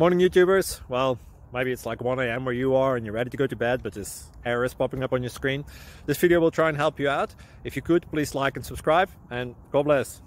Morning YouTubers. Well, maybe it's like 1 a.m. where you are and you're ready to go to bed, but this error is popping up on your screen. This video will try and help you out. If you could, please like and subscribe, and God bless.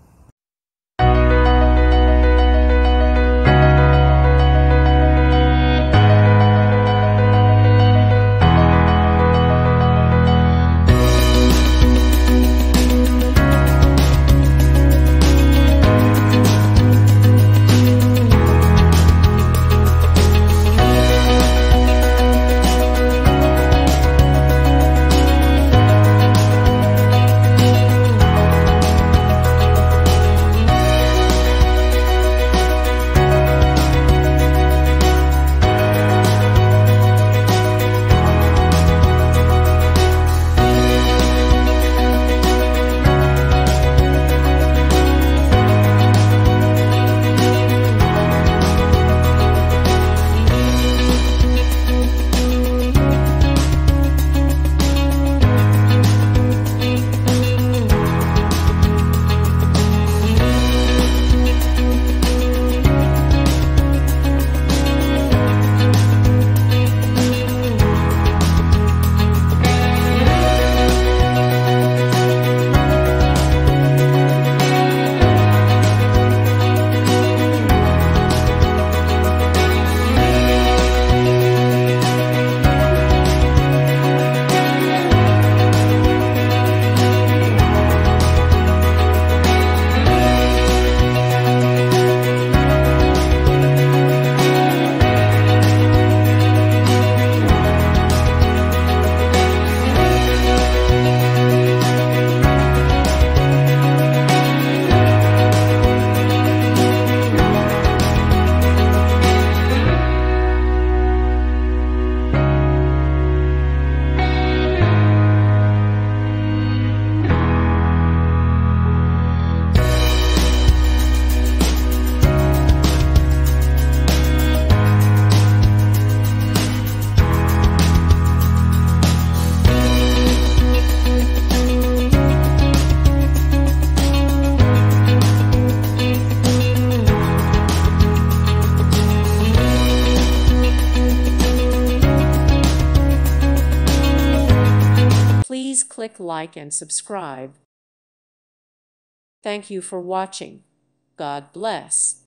Please click like and subscribe. Thank you for watching. God bless.